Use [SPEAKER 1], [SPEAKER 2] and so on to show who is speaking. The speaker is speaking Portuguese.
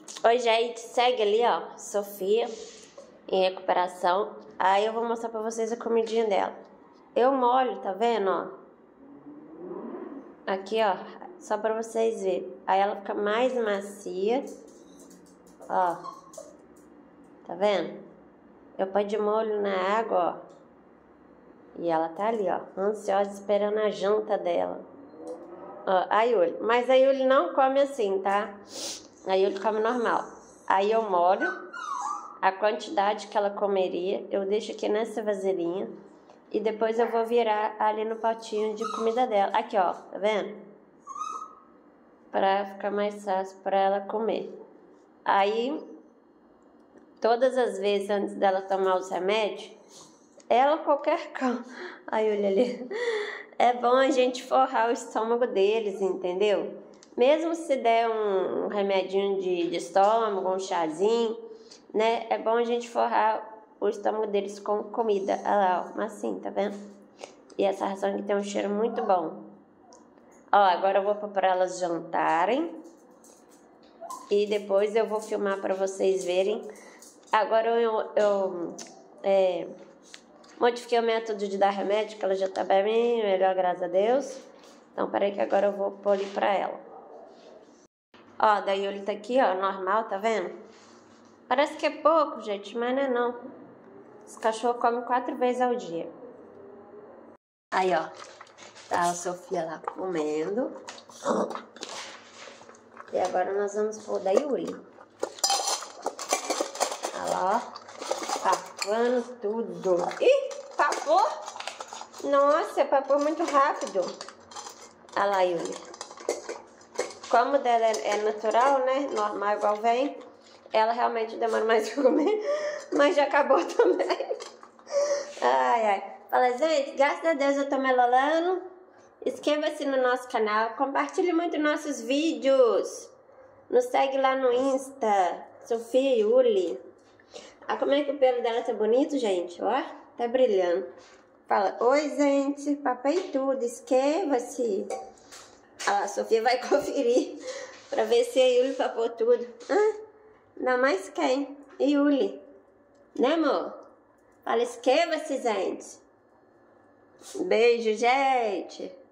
[SPEAKER 1] Oi, gente, segue ali, ó, Sofia, em recuperação. Aí eu vou mostrar pra vocês a comidinha dela. Eu molho, tá vendo, ó? Aqui, ó, só pra vocês verem. Aí ela fica mais macia. Ó, tá vendo? Eu ponho de molho na água, ó. E ela tá ali, ó, ansiosa, esperando a janta dela. Ó, a Yuli. Mas a Yuli não come assim, tá? A Yuli come normal. Aí eu molho a quantidade que ela comeria. Eu deixo aqui nessa vasilhinha. E depois eu vou virar ali no potinho de comida dela. Aqui, ó, tá vendo? Pra ficar mais fácil pra ela comer. Aí, todas as vezes antes dela tomar os remédios, ela qualquer coisa. Aí, olha ali. É bom a gente forrar o estômago deles, entendeu? Mesmo se der um remedinho de estômago, um chazinho, né? É bom a gente forrar o estômago deles com comida. Olha lá, ó, massinha, tá vendo? E essa ração aqui tem um cheiro muito bom. Ó, agora eu vou pôr pra elas jantarem. E depois eu vou filmar pra vocês verem. Agora eu modifiquei o método de dar remédio, que ela já tá bem melhor, graças a Deus. Então, peraí que agora eu vou pôr ali pra ela. Ó, daí ele tá aqui, ó, normal, tá vendo? Parece que é pouco, gente, mas não é não. Esse cachorro come 4 vezes ao dia. Aí, ó, tá a Sofia lá comendo. E agora nós vamos pôr da Yuli. Olha lá, ó, papando tudo. Ih, papou? Nossa, papou muito rápido. Olha lá, Yuli. Como dela é natural, né? Normal, igual vem. Ela realmente demora mais pra comer. Mas já acabou também. Ai, ai. Fala, gente, graças a Deus eu tô melolando. Inscreva-se no nosso canal. Compartilhe muito nossos vídeos. Nos segue lá no Insta. Sofia Yuli. Ah, como é que o pelo dela tá bonito, gente? Ó, tá brilhando. Fala, oi, gente. Papai tudo. Inscreva-se. A Sofia vai conferir pra ver se a Yuli papou tudo. Ah, ainda mais quem? Yuli. Né, amor? Fala, inscreva-se, gente. Beijo, gente.